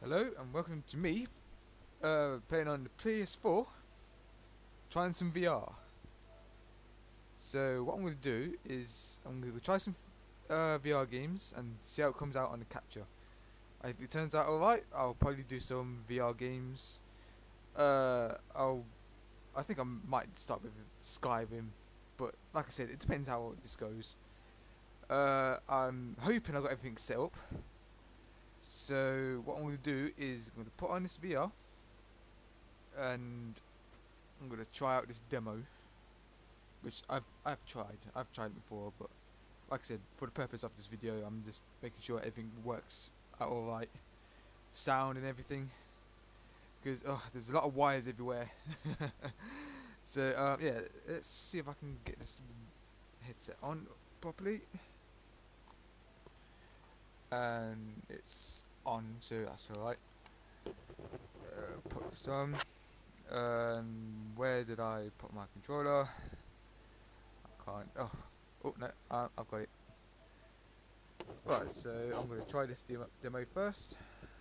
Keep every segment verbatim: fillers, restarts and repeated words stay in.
Hello and welcome to me uh, playing on the P S four, trying some V R. So what I'm going to do is I'm going to try some uh, V R games and see how it comes out on the capture. If it turns out alright, I'll probably do some V R games. Uh, I'll, I think I might start with Skyrim, but like I said, it depends how this goes. Uh, I'm hoping I got everything set up. So what I'm going to do is I'm going to put on this V R and I'm going to try out this demo, which I've I've tried. I've tried it before, but like I said, for the purpose of this video, I'm just making sure everything works out all right, sound and everything. Because oh, there's a lot of wires everywhere. So uh, yeah, let's see if I can get this headset on properly. And it's on, so that's alright. Uh, put this on. Um, where did I put my controller? I can't. Oh, oh no, uh, I've got it. Right, so I'm going to try this demo, demo first,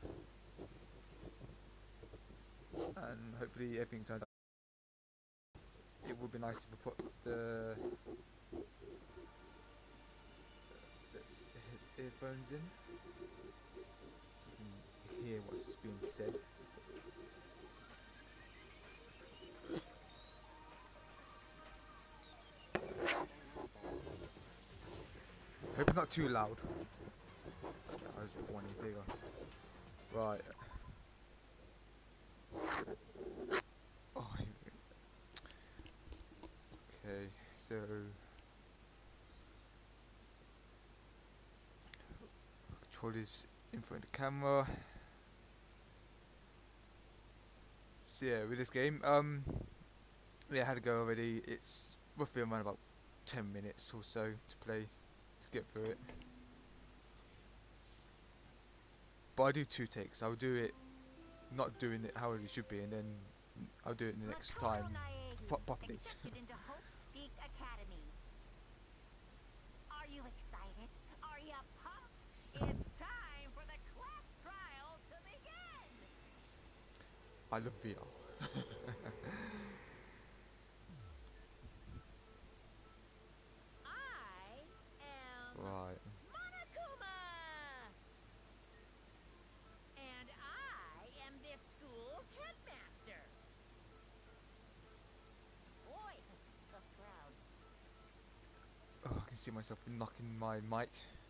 and hopefully everything turns out. It would be nice if we put the let's earphones in, so you can hear what's being said. Hope it's not too loud. I just put one in bigger. Right. Oh, here we go. Okay, so controllers in front of the camera. So yeah, with this game, um, yeah, I had to go already. It's roughly around about ten minutes or so to play, to get through it. But I do two takes. I'll do it, not doing it how it should be, and then I'll do it the next time properly. Are you excited? Are you pumped? It's time for the class trial to begin! I love V R. I am Right. Monokuma! And I am this school's headmaster. Boy, tough crowd. Oh, I can see myself knocking my mic.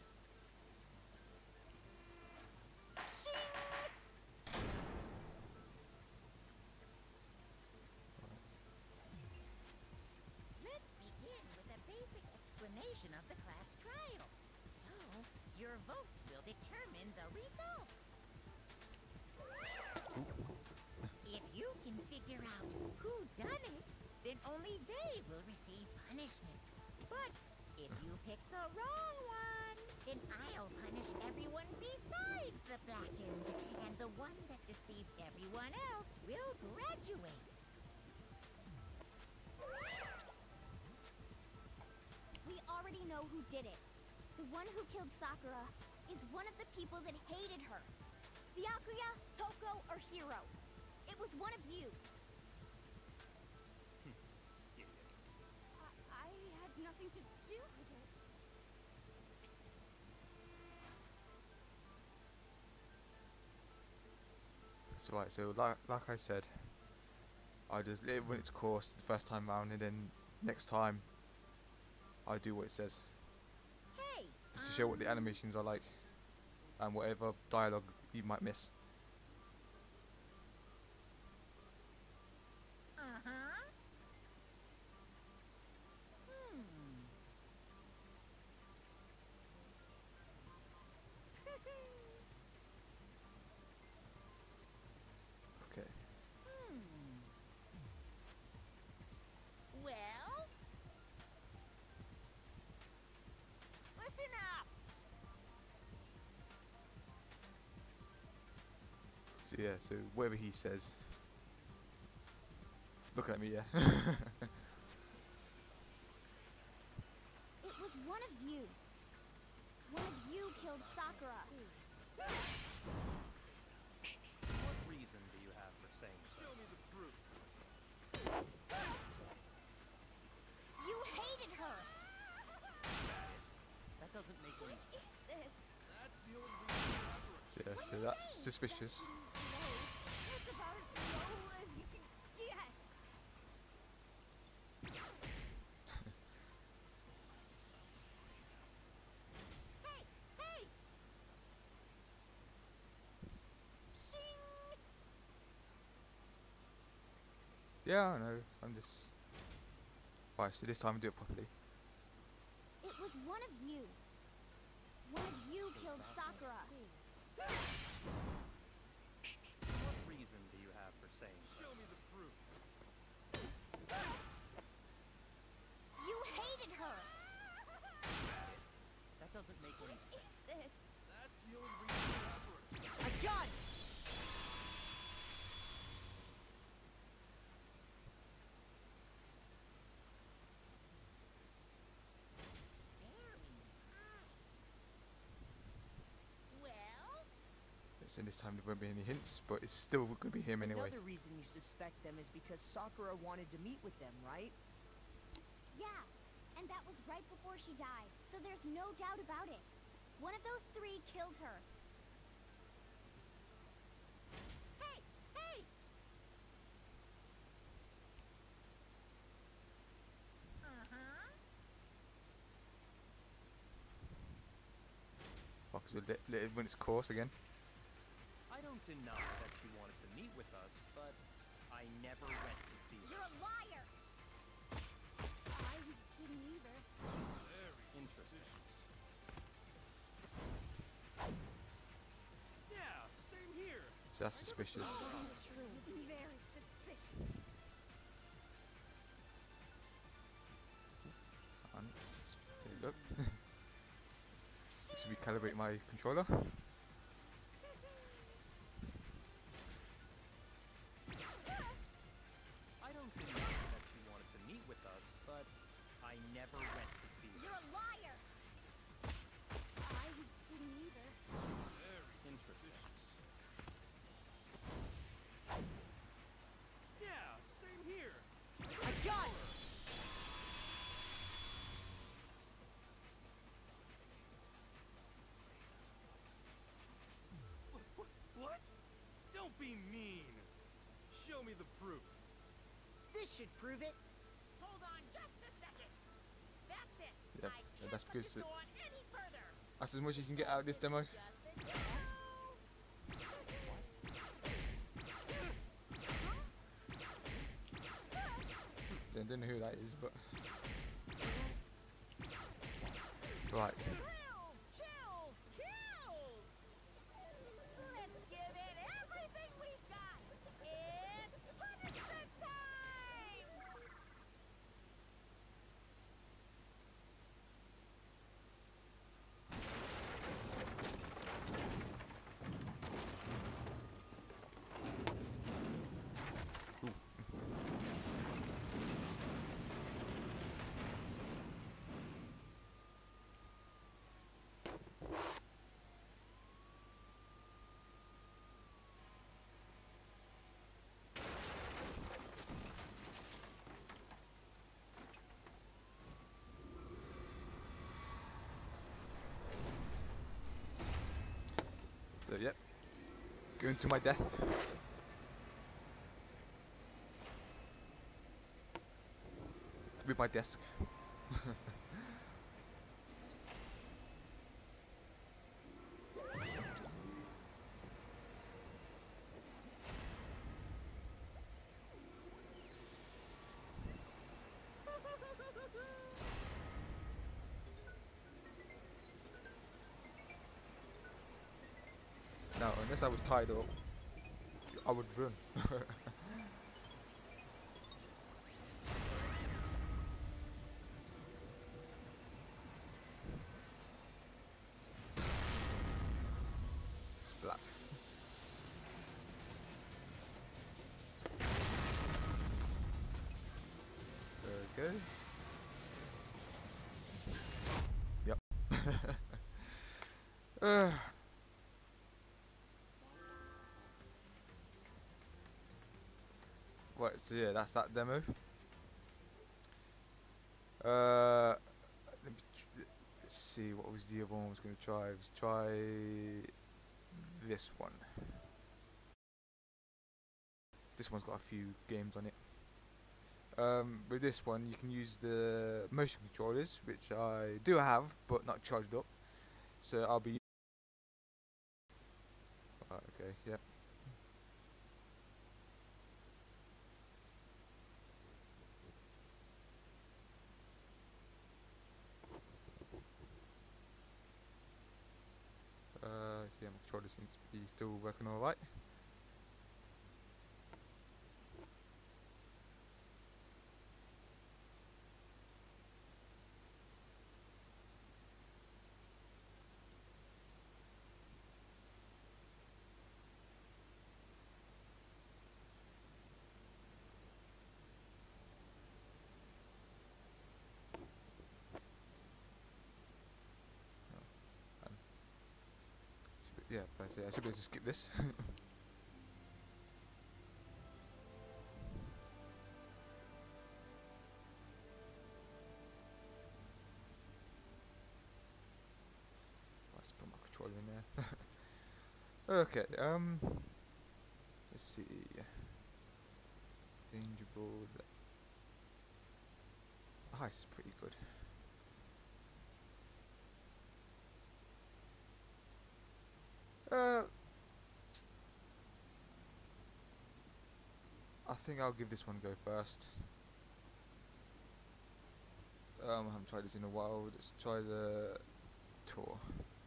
Let's begin with a basic explanation of the class trial. So, your votes will determine the results. If you can figure out who done it, then only they will receive punishment. But if you pick the wrong one, then I'll punish everyone besides the blackened, and the one that deceived everyone else will graduate. We already know who did it. The one who killed Sakura is one of the people that hated her. Byakuya, Toko, or Hiro. It was one of you. I, I had nothing to do with it. So right, so like like I said, I just let it run its course the first time round, and then next time I do what it says, Hey, just to show what the animations are like and whatever dialogue you might miss. Uh-huh. Hmm. Okay. Hmm. Well, listen up. So yeah, so whatever he says. Look at me, yeah. It was one of you. One of you killed Sakura. What is this? So, yeah, so that's suspicious. Low. That's about as low as you can get. Hey, hey! Shing! Yeah, I know. I'm just. Right, so this time we do it properly. It was one of you. One of you killed Sakura. What reason do you have for saying so? Show me the proof. You hated her. That doesn't make any What sense. is this? That's the only reason you have for it. I got it! Very nice. Well, So this time there won't be any hints, but it's still going to be him anyway. Another reason you suspect them is because Sakura wanted to meet with them, right? Yeah, and that was right before she died, so there's no doubt about it. One of those three killed her. hey, hey! Uh-huh. Box will let, let it run its course again. I don't deny that she wanted to meet with us, but I never went to see You're her. a liar! I didn't either. Interesting. Yeah, same here. So that's suspicious. True. Very suspicious. And s- there you go. Just recalibrate my controller. I don't deny that she wanted to meet with us, but I never went to see her. You're a liar! I didn't either. Interesting. Yeah, same here. I got it! What? Don't be mean. Show me the proof. This should prove it. Hold on just a second. That's it. Yeah, I yeah, can't that's let because this it- go on any further. That's as much as you can get out of this demo. Just a demo. Don't, don't know who that is, but right. Thrills, chills, kills! Let's give it everything we've got! It's punishment time! So yep, going to my death. With my desk. Now, unless I was tied up, I would run. Splat. Okay. Yep. uh. Right, so yeah, that's that demo. Uh, let me tr- it's see, what was the other one I was going to try? Let's try this one. This one's got a few games on it. Um, with this one, you can use the motion controllers, which I do have, but not charged up. So I'll be. Uh, okay, yeah. Uh, yeah, my controller seems to be still working alright. Yeah, I say I should be able to skip this. Let's put my controller in there. Okay, um, let's see. Danger board. Ah, this is pretty good. Uh, I think I'll give this one a go first. Um, I haven't tried this in a while. Let's try the tour.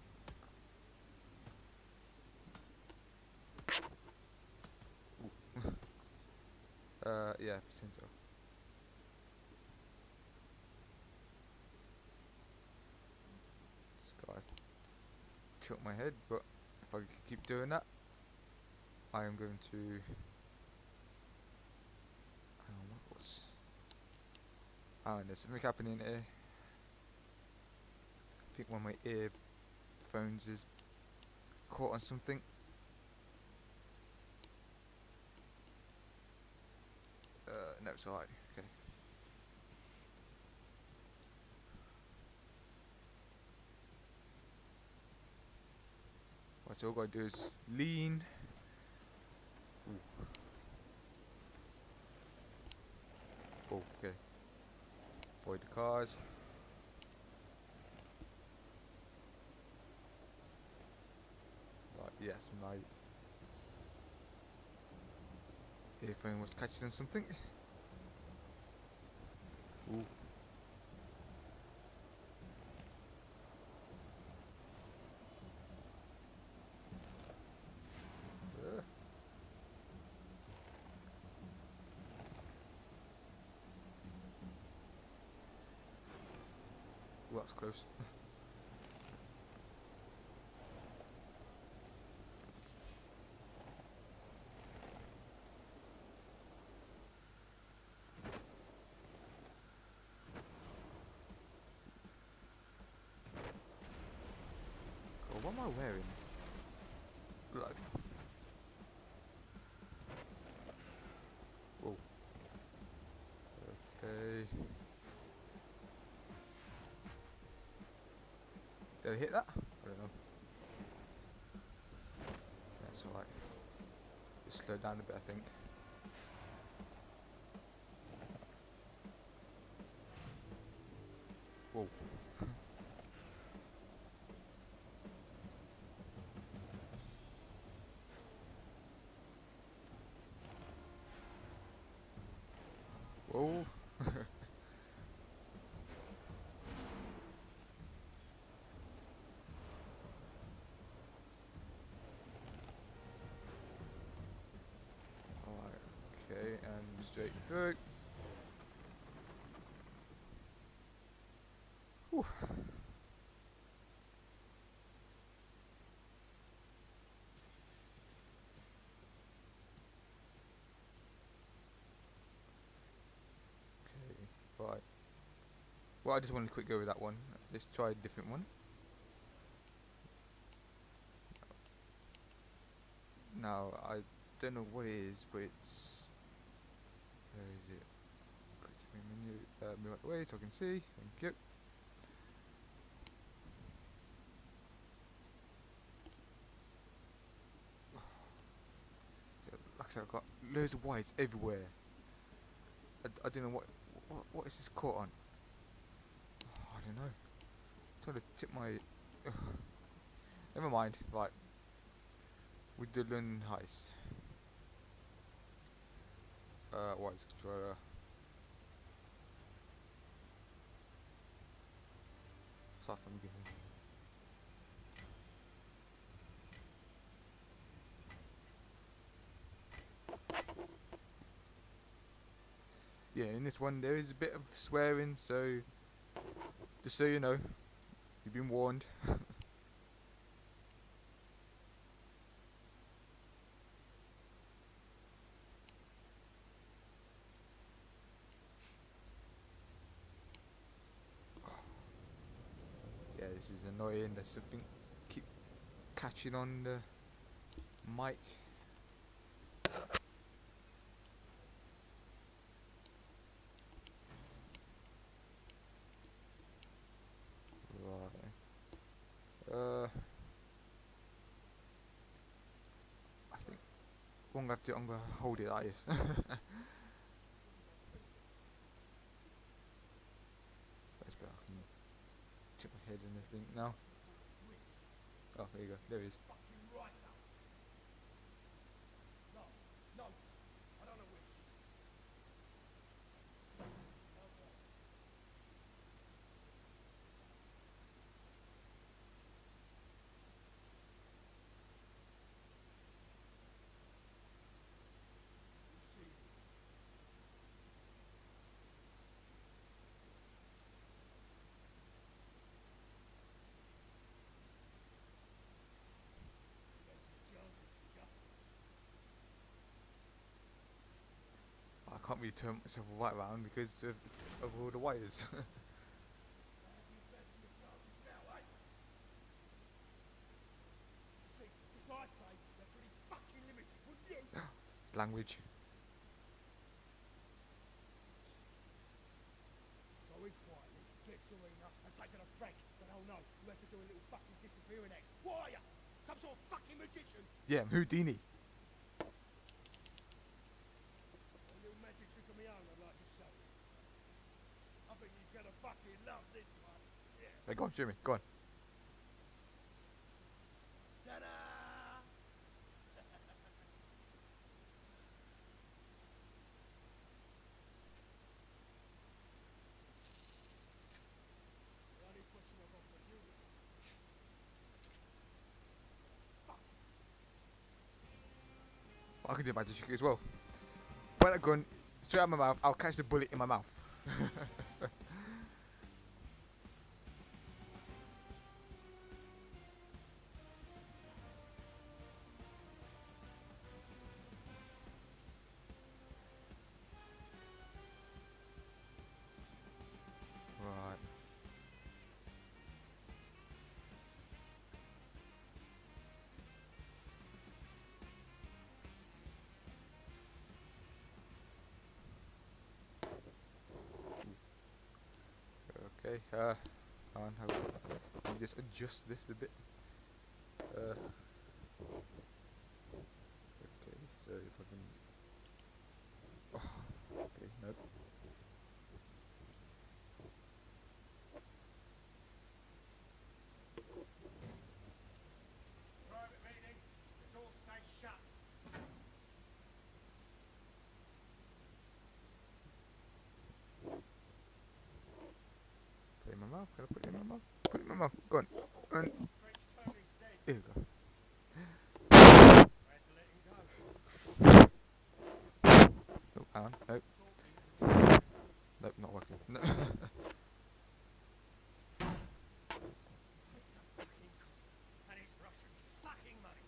uh, yeah, Vicento. Just gotta tilt my head, but if I keep doing that, I am going to. I don't know what's. Ah, there's something happening here. I think one of my earphones is caught on something. Uh, no, it's alright. Okay. Right, so all I gotta do is lean. Ooh. Oh, okay. Avoid the cars. Right, yes, my earphone was catching on something. Ooh. Uh. Ooh, that was close. God, what am I wearing? Like, whoa. Okay. Did I hit that? I don't know. That's alright. Just slow down a bit, I think. Whoa. Whoa. Alright, okay, and straight through. Whew. Okay, right. Well, I just wanted to quick go with that one. Let's try a different one. Now, I don't know what it is, but it's. Where is it? Quick menu. Uh, move out the way so I can see. Thank you. like I said, I've got loads of wires everywhere. I, I don't know what, what what is this caught on. Oh, I don't know. I'm trying to tip my. Ugh. Never mind. Right. With the Lund heist. Uh, wires controller. Start from the beginning. Yeah, in this one there is a bit of swearing, so just so you know, you've been warned. Yeah, this is annoying. There's something keep catching on the mic. Right. Uh, I think I'm gonna have to. I'm gonna hold it like this. That's better. I can tip my head and everything now. Oh, there you go. There he is. I can't really turn myself right around because of, of all the wires. Language. Go in quietly, get Serena, and take her to Frank. But oh no, you had to do a little fucking disappearing act. What are you? Some sort of fucking magician? Yeah, I'm Houdini. A little magic trick of my own I'd like to show you. I think he's gonna fucking love this one. Yeah. Hey, go on, Jimmy, go on. Ta-da! The only question I've got for you is... Fuck this. I can do magic trick as well. Point a gun straight out my mouth. I'll catch the bullet in my mouth. Right. Okay, uh, hang on, how, let me just adjust this a bit. Uh, okay, so if I can. Oh, okay, nope. Private meeting. The door stays shut. Put it in my mouth. Can I put it in my mouth? Put it in my mouth. Go on. And French Tony's dead. here we go. I had to let him go. Oh, hang on. Nope. Nope, not working. No. It's a fucking Kosovo. And it's Russian fucking money.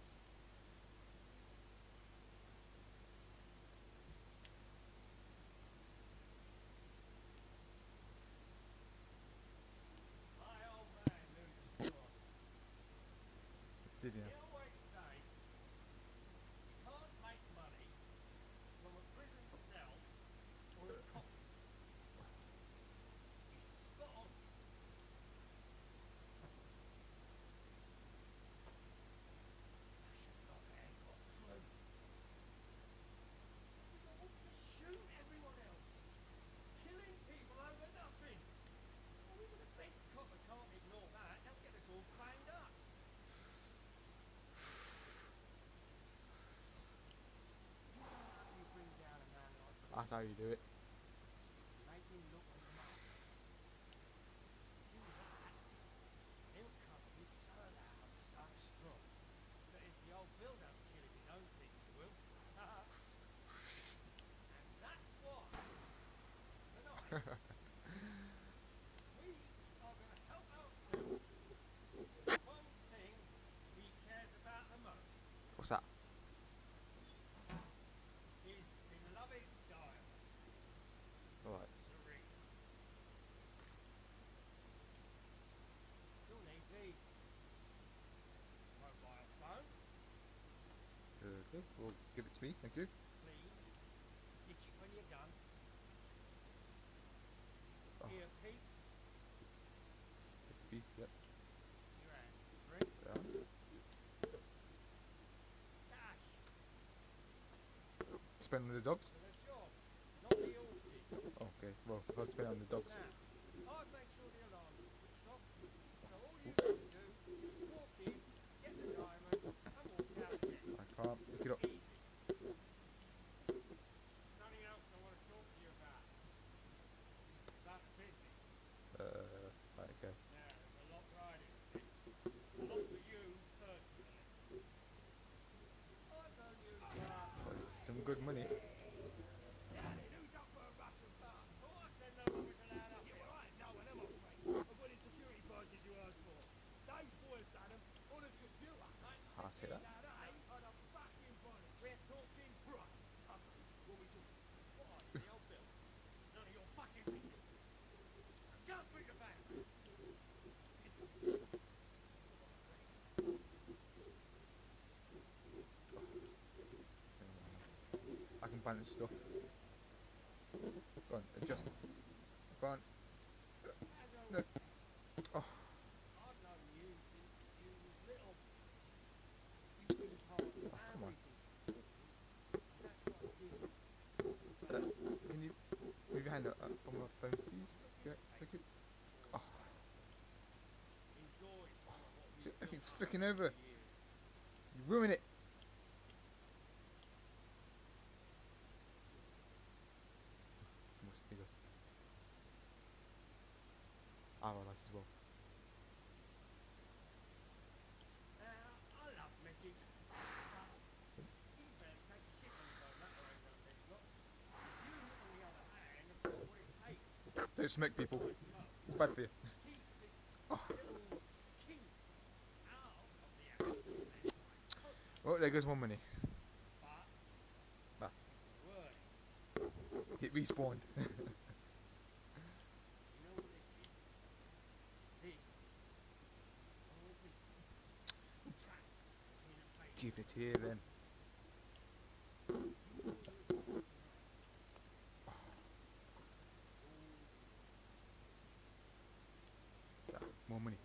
My old man knew the score. Did you? He always say, you can't make money from a prison cell or a coffin. He's spot on. Russian lot ain't got a clue. That's how you do it. Make me look like a mug. Do that. He'll cover you so loud, so strong. That if the old Bill don't kill him in own thing, he will. And that's why tonight we are going to help ourselves with one thing he cares about the most. What's that? His beloved diamond, Alright. Serena. You'll need these. Mobile phone, Okay, well, give it to me, thank you. please. Ditch it when you're done. Oh. Earpiece Piece, yep. to your hand. Three. Down. Cash Spend on the dogs? for the job, not the horses. Okay, well, I'll spend on the dogs. Now, I'd make sure the alarm is switched off. So all you've got to do is walk in, get the diamond, and walk out again. I can't pick it up. Easy. Something else I want to talk to you about. About the business. Uh, right, okay. Now, there's a lot riding with this. A lot for you personally. I've known you for... Well, it's some good money. Who's up for a Russian bar? Oh, I said no one was allowed up here. Yeah, well, I ain't no one, am I, mate? I've got these security badges you asked for. Those boys done them on a computer. I'll take that. Now they are the fucking bodies. We're talking... Right. Okay. What we talking? What are you, the old Bill? It's none of your fucking business. Go and bring the bag. I can balance stuff. Go on, adjust. Go on. No. Oh, I've known you since you was little. You've been part of the Oh, come on. family since the forties. That's what I see. uh, can you move your hand up, uh, from my phone, please? Okay, thank you. Oh, Enjoy some of what see, we've built everything's up flicking over over. the years. You ruin it. Too much to go. I realise as well. Now, I love magic. But you better take a shit on your own, that ain't none of this lot. You, on the other hand, have got what it takes Don't smoke, people. to It's bad for you. keep this little king out of the accident anyway. Oh, there goes one money. But, Ah. word, It respawned. you know what this is? This is all business. Track in a paper. Give it here then. Ah, more money.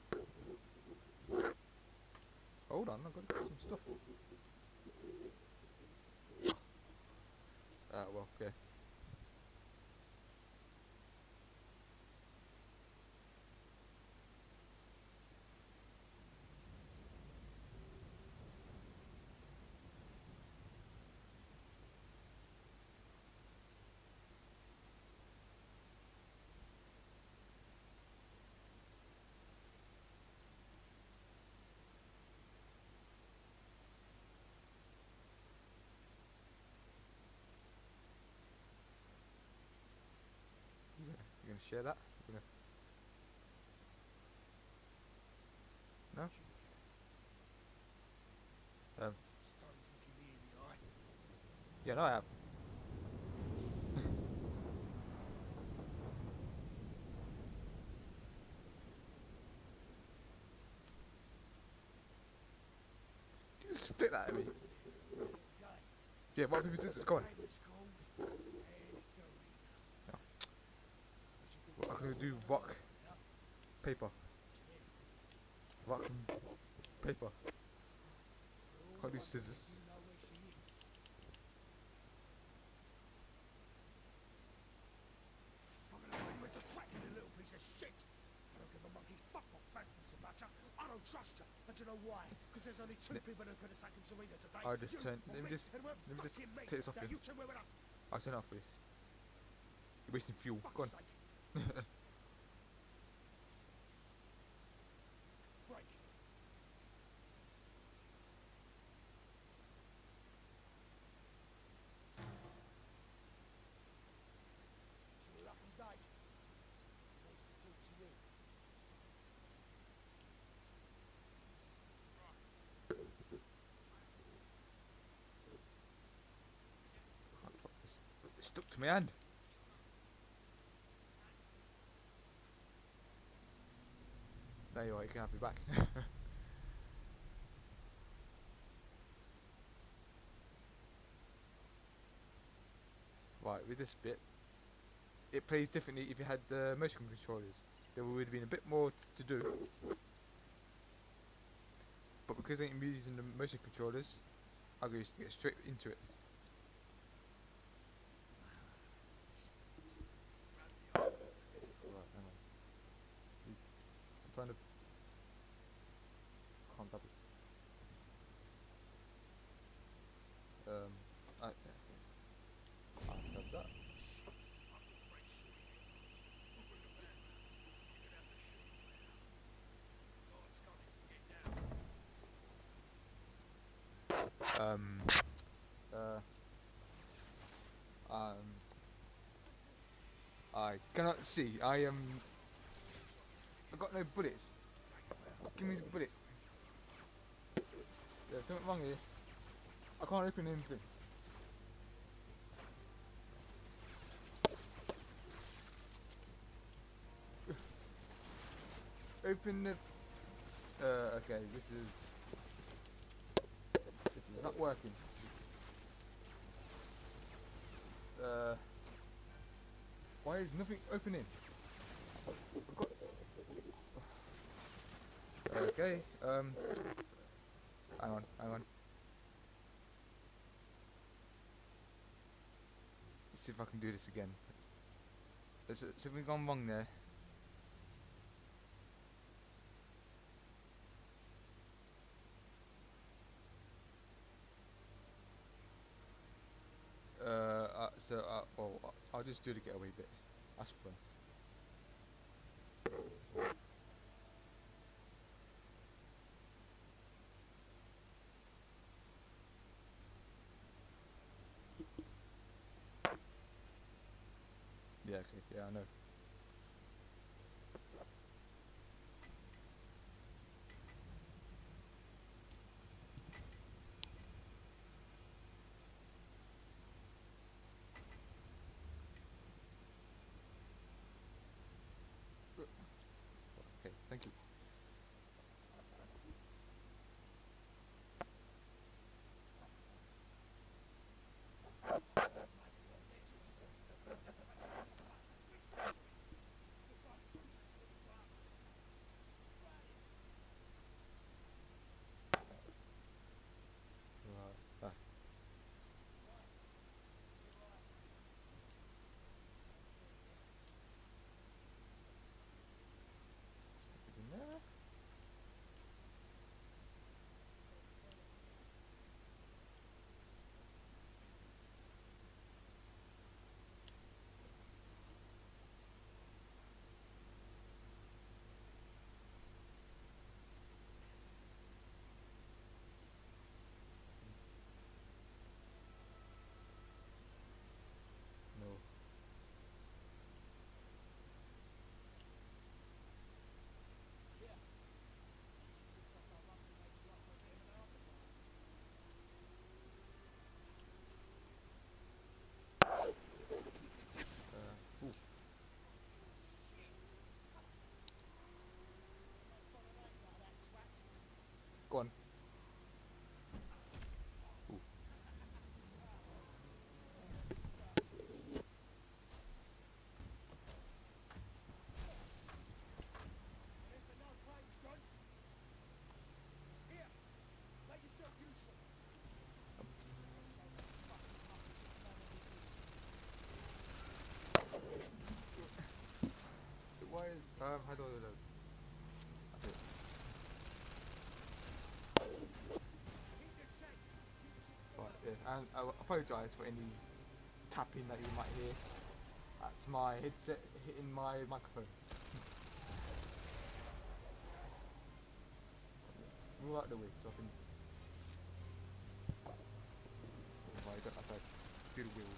Hold on, I've got to get some stuff. Ah, well, okay. You gonna, you gonna share that? You gonna... No? Um, Stone's looking me in the eye. yeah, no, I have. You just split that at me. Yeah, what people scissors? Go on. Name is called Ed Serena. What I'm gonna do rock, paper. Rock and paper. Can't do scissors. You know where she is. I'm gonna make you into cracking, you little piece of shit. I don't give a monkey's fuck what Frank thinks about you. I don't trust you. And you know why? Because there's only two Let- people that could have taken Serena today. I'll just You turn- or let me me, just- and we're let me just fucking me. take this off Now you. you two wear it up. I'll turn it off for you. You're wasting fuel. Go on. Fuck's sake. Frank. It's your lucky day. Nice to talk to you. Can't drop this. It's stuck to my hand. There you are, you can have me back. Right, with this bit, it plays differently if you had the motion controllers. There would have been a bit more to do. But because I'm using the motion controllers, I'll go get straight into it. Right, hang on. I'm trying to can't double. Um, I, I have that. Um, uh, um, I cannot see. I am. I've got no bullets. Give me some bullets. There's something wrong here. I can't open anything. Open the. Uh, okay, this is. This is not working. Uh. Why is nothing opening? I've got. Okay. Um. Hang on. Hang on. Let's see if I can do this again. There's something gone wrong there. Uh, uh so, uh, well, I'll just do the getaway bit. That's fun. Yeah, okay, yeah, I know. Okay, thank you. Right, ah. Stick it in there. No. Uh, ooh. Go on. Ooh. There's the no claims gun. Here, make yourself useful. Why is um how do I do that? That's it. Keep it safe. Keep it safe. Right, yeah. And I apologise for any tapping that you might hear. That's my headset hitting my microphone. Move out the way so I can. Oh, I don't have to do the wheels.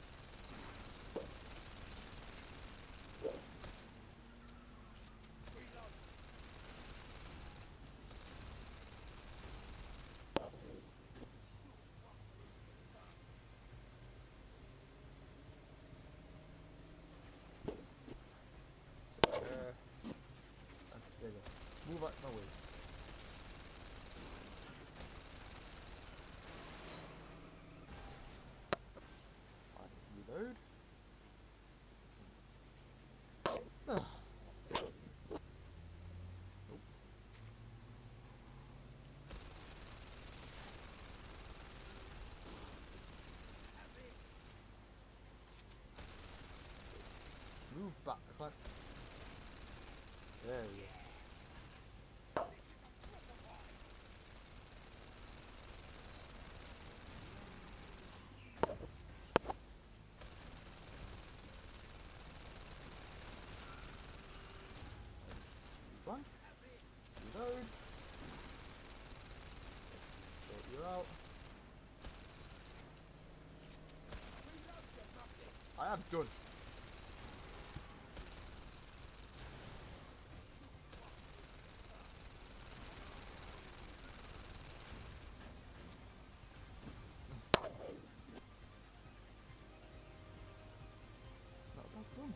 Move out my way. Reload. Ah. Nope. Move back. I can't. There we go. One. Reload. Sort you out. I am done. Not a problem.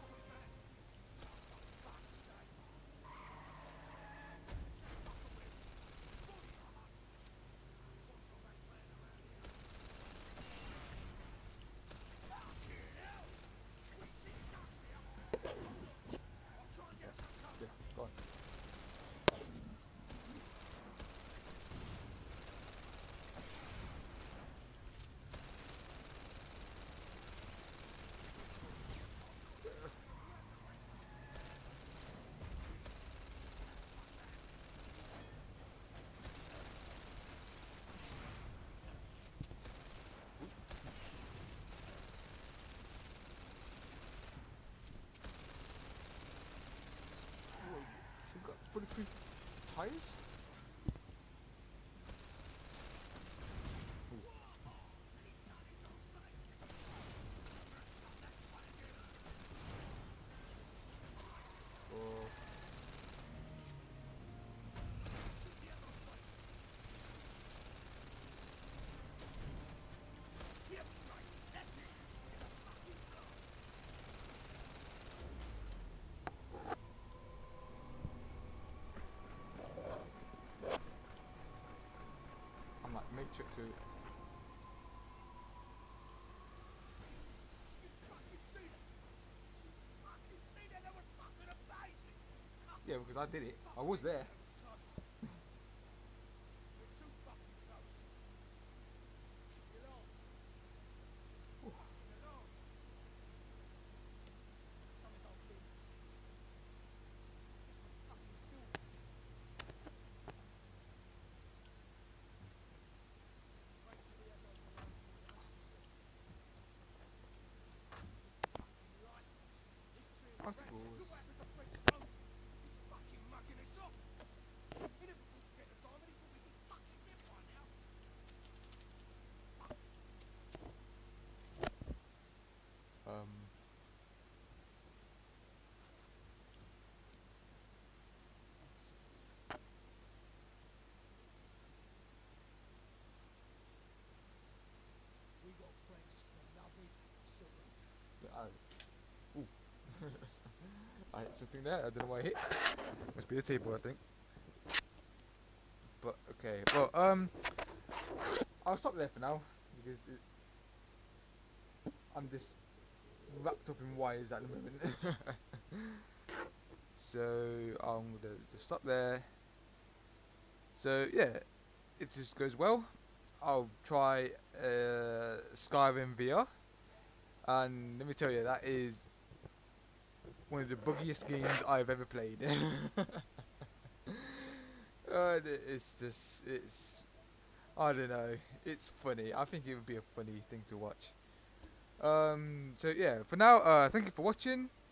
Yeah, go on. He's got bulletproof tires? Oh. I'm like Matrix suit. Yeah, because I did it. I was there. Octopus. Um. We got friends, beloved Saru. Yeah, I, ooh. I hit something there. I don't know why I hit. Must be the table, I think. But okay. Well, um, I'll stop there for now because it, I'm just wrapped up in wires at the moment. So I'm gonna just stop there. So yeah, if this goes well, I'll try uh, Skyrim V R, and let me tell you, that is one of the buggiest games I've ever played. uh, it's just, it's, I don't know, it's funny. I think it would be a funny thing to watch. Um, so yeah, for now, uh, thank you for watching.